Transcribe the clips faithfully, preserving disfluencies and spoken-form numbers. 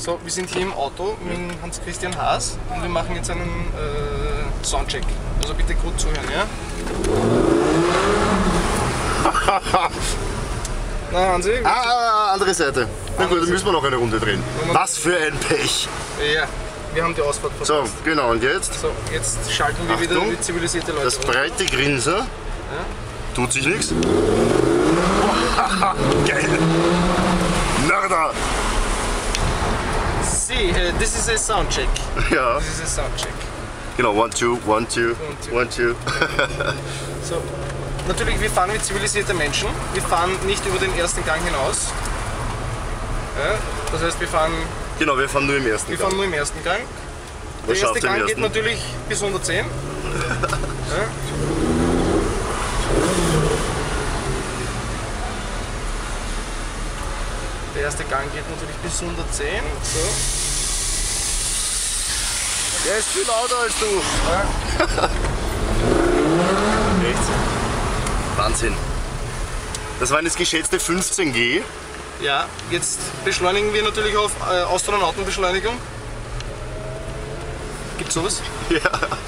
So, wir sind hier im Auto mit Hans-Christian Haas und wir machen jetzt einen äh, Soundcheck. Also bitte gut zuhören, ja? Na, Hansi? Ah, andere Seite. Na gut, dann müssen wir noch eine Runde drehen. Was für ein Pech! Ja, wir haben die Ausfahrt verpasst. So, genau, und jetzt? So, jetzt schalten wir Achtung, wieder die zivilisierte Leute das um. breite Grinsen. Ja? Tut sich nichts. Geil! Nada! See, uh, this is a sound check. Ja, This is a sound check. genau, one, two, one, two, two. one, two. So, natürlich, wir fahren wie zivilisierte Menschen. Wir fahren nicht über den ersten Gang hinaus. Ja, das heißt, wir fahren, Genau, wir fahren nur im ersten wir Gang. fahren nur im ersten Gang. Der Was erste schafft den Gang geht ersten? natürlich bis hundertzehn. Ja. Der erste Gang geht natürlich bis hundertzehn. So. Der ist viel lauter als du. Ja. Rechts. Wahnsinn. Das waren jetzt geschätzte fünfzehn G. Ja, jetzt beschleunigen wir natürlich auf äh, Astronautenbeschleunigung. Gibt's sowas? Ja.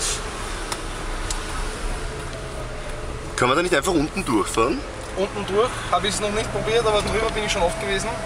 Kann man da nicht einfach unten durchfahren? Unten durch habe ich es noch nicht probiert, aber drüber bin ich schon oft gewesen. Ja.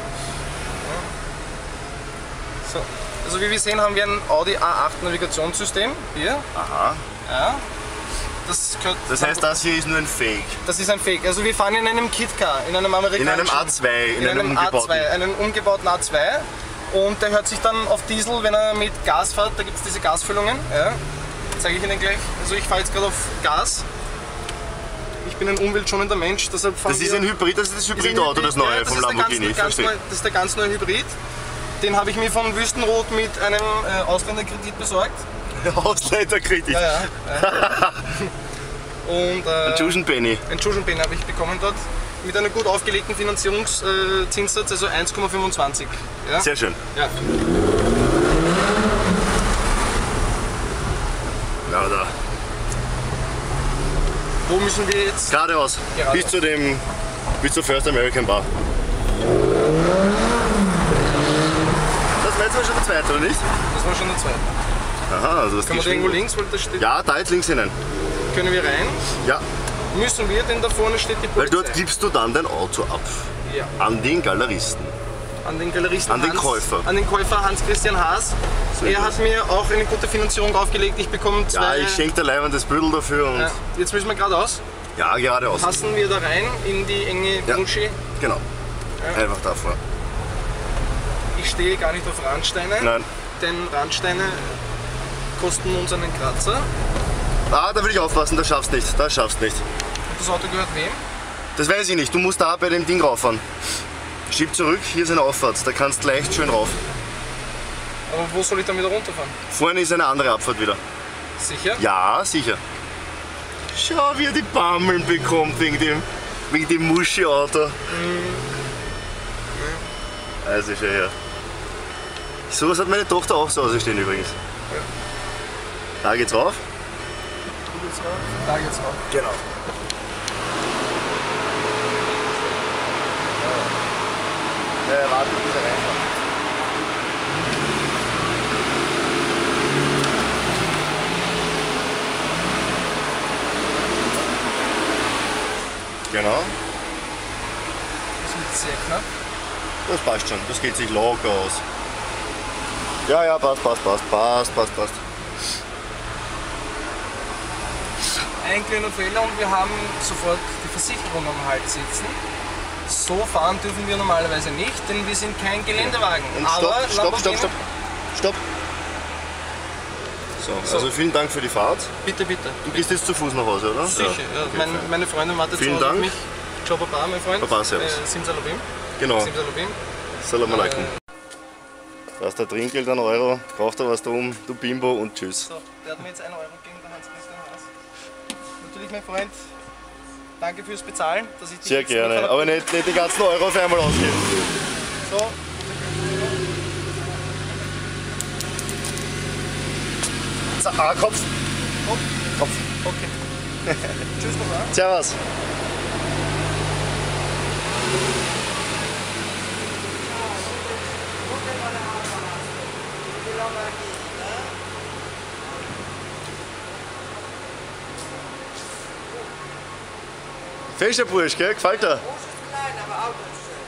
So. Also wie wir sehen, haben wir ein Audi A acht Navigationssystem hier. Aha. Ja. Das, gehört, Das heißt, das hier ist nur ein Fake. das ist ein Fake. Also wir fahren in einem Kit-Car, in einem amerikanischen... In einem A zwei, in, in einem, einem umgebauten. A zwei, einen umgebauten A zwei. Und der hört sich dann auf Diesel, wenn er mit Gas fährt, da gibt es diese Gasfüllungen. Ja. Zeige ich Ihnen gleich. Also ich fahre jetzt gerade auf Gas. Ich bin ein umweltschonender Mensch, deshalb fahren Das ist wir, ein Hybrid, das ist das ist ein Hybridauto, das neue ja, das vom ist der Lamborghini. Ganz, ganz Verstehe. neu, das ist der ganz neue Hybrid. Den habe ich mir von Wüstenrot mit einem äh, Ausländerkredit besorgt. Ausleiterkredit. Ja, ja. ja. Und äh, Ein Juschen Penny. ein Juschen-Pen habe ich bekommen dort. Mit einem gut aufgelegten Finanzierungszinssatz, also eins Komma fünfundzwanzig. Ja? Sehr schön. Ja. Na da. Wo müssen wir jetzt? Geradeaus. Geradeaus. Bis zu dem. Bis zur First American Bar. Das war jetzt mal schon der zweite, oder nicht? Das war schon der zweite. Aha, also das Kann man geht da irgendwo schon. links, weil da steht. Ja, da jetzt links hinein. Können wir rein? Ja, Müssen wir, denn da vorne steht die weil Polizei. dort gibst du dann dein Auto ab. Ja. An den Galeristen. An den Galeristen An den Hans, Käufer. An den Käufer Hans-Christian Haas. So er ist hat es. mir auch eine gute Finanzierung aufgelegt. Ich bekomme Ja, zwei. ich schenke dir leibendes Büdel dafür und. Ja, jetzt müssen wir geradeaus. Ja, geradeaus. Passen wir da rein in die enge Ja. Bullshit. Genau. Ja. Einfach davor. Ich stehe gar nicht auf Randsteine. Nein. Denn Randsteine kosten uns einen Kratzer. Ah, da will ich aufpassen, das schaffst nicht. Das schaffst nicht. Und das Auto gehört wem? Das weiß ich nicht. Du musst da bei dem Ding rauffahren. Schieb zurück, hier ist eine Auffahrt. Da kannst du leicht schön rauf. Aber wo soll ich dann wieder runterfahren? Vorne ist eine andere Abfahrt wieder. Sicher? Ja, sicher. Schau, wie er die Bammeln bekommt wegen dem, wegen dem Muschi-Auto. Also schau her. So was hat meine Tochter auch zu Hause stehen übrigens. Ja. Da geht's rauf. Wo geht's rauf? Da geht's rauf. Genau. Ja, warte, bis er reinfährt. Genau. Das wird sehr knapp. Das passt schon, das geht sich locker aus. Ja, ja, passt, passt, passt, passt, passt, passt. Ein kleiner Fehler und wir haben sofort die Versicherung am Hals sitzen. So fahren dürfen wir normalerweise nicht, denn wir sind kein Geländewagen. Und Aber stopp, stopp, stopp, Lamborghini- stopp, stopp. So, So. also vielen Dank für die Fahrt. Bitte, bitte. Du gehst jetzt zu Fuß nach Hause, oder? Sicher, ja. okay, mein, fein. meine Freundin wartet Vielen zu Hause auf Dank. mich. Ciao Papa, mein Freund. Papa, servus. Äh, Simsalabim. Genau. Simsalabim. Salam alaikum. Äh, Da ist der Trinkgeld, ein Euro, braucht er was drum, du Bimbo und tschüss. So, der hat mir jetzt einen Euro gegeben, der Hans-Christian Haas. Natürlich, mein Freund, danke fürs Bezahlen, dass ich dich Sehr jetzt gerne, mitfahren aber habe. nicht, nicht die ganzen Euro auf einmal ausgeben. So. So, ah, Kopf. Kopf. Kopf. Okay. Tschüss, Papa. Servus. Fester Bursch, gell? Gefällt dir? Groß ist klein, aber Auto ist schön.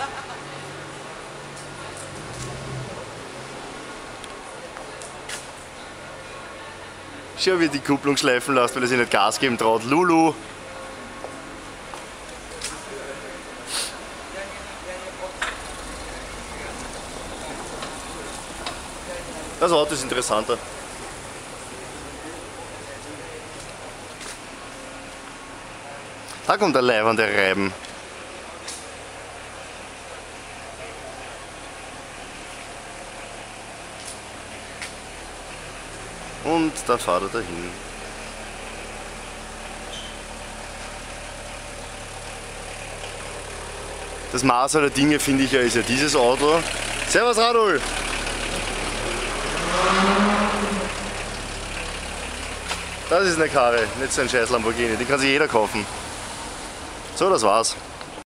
Schau, wie die Kupplung schleifen lässt, weil er sich nicht Gas geben traut. Lulu! Das Auto ist interessanter. Da kommt der leibende Reiben. Und da fährt er dahin. Das Maß aller Dinge, finde ich ja, ist ja dieses Auto. Servus Radul! Das ist eine Karre, nicht so ein scheiß Lamborghini, die kann sich jeder kaufen. So, das war's.